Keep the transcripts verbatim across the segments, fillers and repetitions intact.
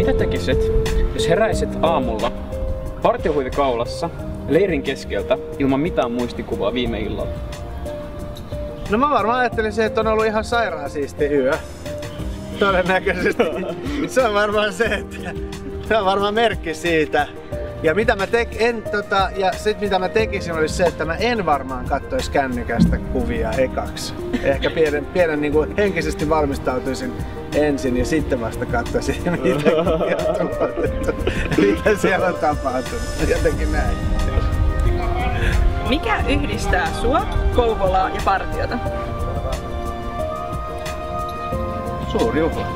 Mitä tekisit, jos heräisit aamulla partiohuivi kaulassa leirin keskeltä ilman mitään muistikuvaa viime illalla? No mä varmaan ajattelisin, että on ollut ihan sairaan siisti yö. Todennäköisesti. Se on varmaan se, että se on varmaan merkki siitä. Ja mitä mä tek, en, tota, ja sit mitä mä tekisin olisi se, että mä en varmaan kattoisi kännykästä kuvia ekaksi. Ehkä pienen, pienen niin kuin henkisesti valmistautuisin ensin ja sitten vasta katsoisin, mitä kuvia on otettu. Mitä siellä on tapahtunut. Jotenkin näin. Mikä yhdistää sua, Kouvolaa ja Partiota? Suuri juhla.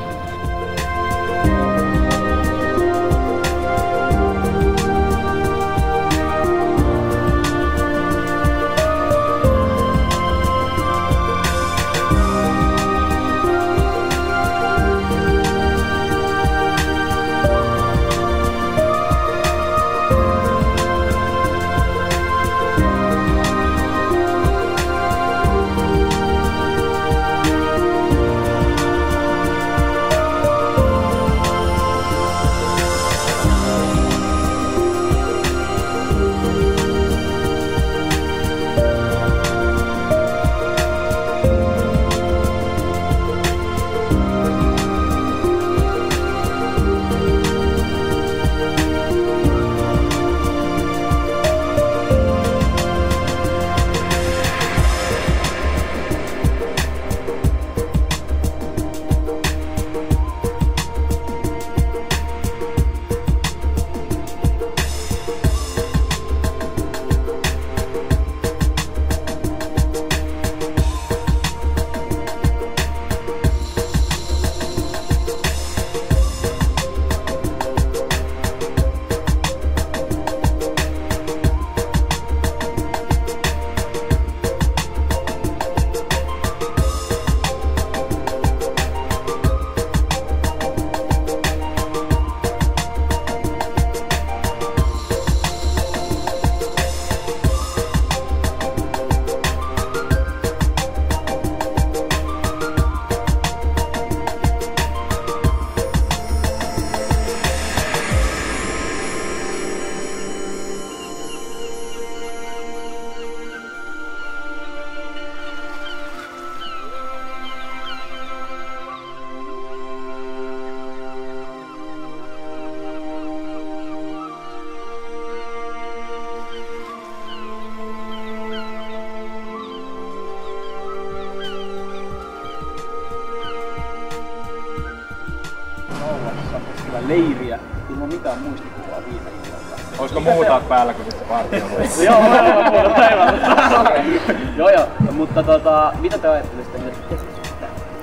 Leiriä ilman mitään muistikuvaa viime illalta. Olisiko muuta päällä kuin sitten partiolla? Joo, muuta päivällä. Joo joo, mutta tota, mitä te ajattelisitte, mitä te tekisitte?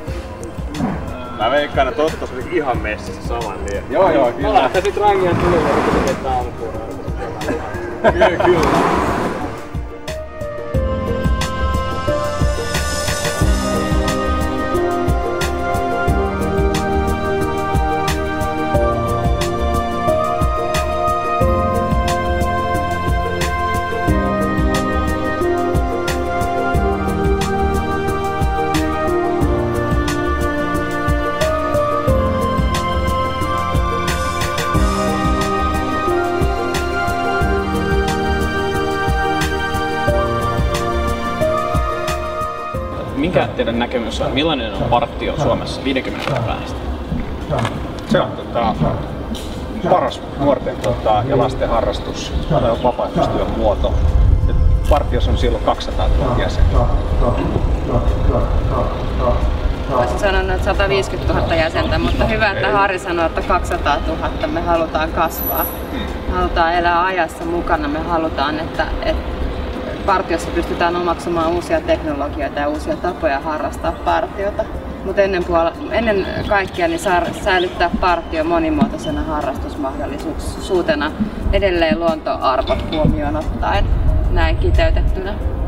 Mä veikkaan, että Otto oli ihan messissä saman tien. Joo joo, kyllä. Mä lähtäisit rangien tulille ja rupesit aamupuolella. Kyllä, kyllä. Mikä teidän näkemys on? Millainen on Partio Suomessa viidenkymmenen vuoden päästä? Se on tota, paras nuorten tota, ja lasten harrastus tai vapaaehtoistyön muoto. Partiossa on silloin kaksisataatuhatta jäsentä. Olisin sanonut, että sataviisikymmentätuhatta jäsentä, mutta hyvä, että Harri sanoi, että kaksisataatuhatta. Me halutaan kasvaa. Me halutaan elää ajassa mukana. Me halutaan, että, että Partiossa pystytään omaksumaan uusia teknologioita ja uusia tapoja harrastaa partiota. Mutta ennen, ennen kaikkea niin saa säilyttää partio monimuotoisena harrastusmahdollisuutena edelleen luontoarvot huomioon ottaen näin kiteytettynä.